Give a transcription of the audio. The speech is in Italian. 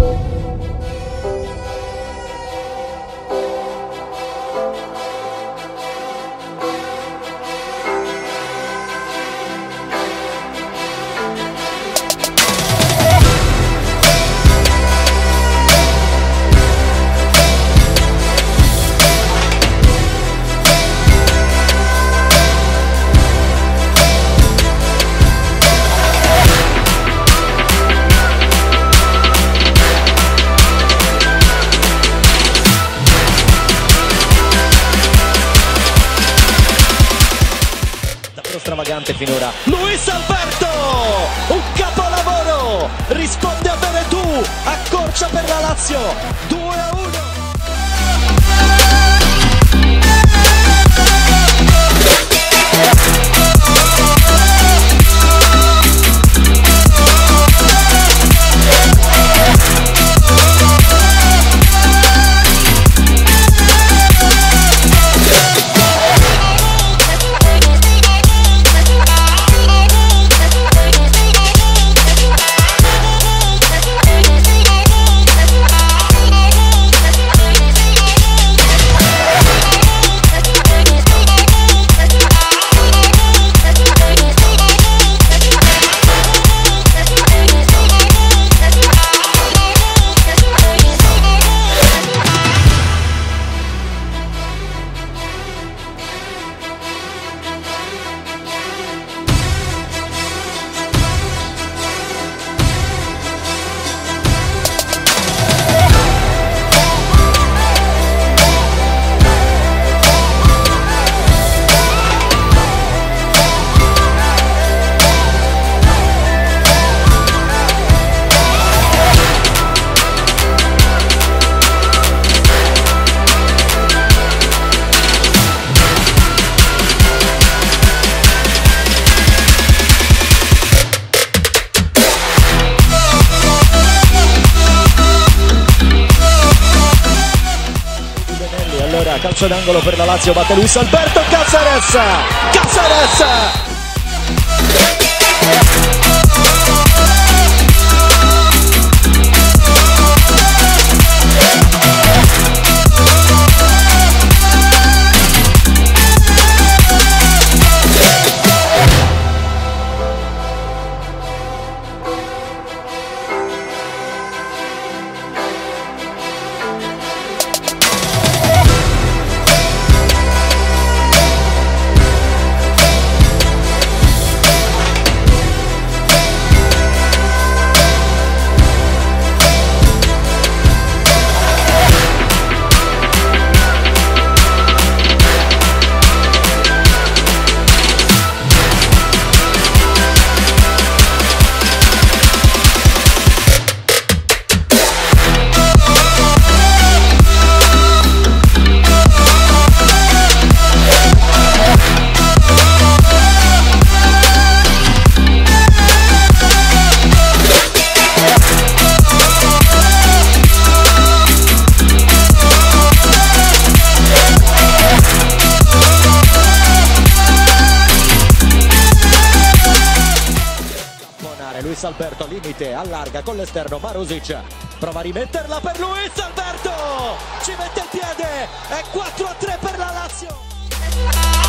Stravagante finora Luis Alberto, un capolavoro, risponde a Veretù, accorcia per la Lazio, 2-1. Calcio d'angolo per la Lazio, batte Luis Alberto, Cáceres! Luis Alberto, limite, allarga con l'esterno, Marusic prova a rimetterla per Luis Alberto, ci mette il piede, è 4-3 per la Lazio.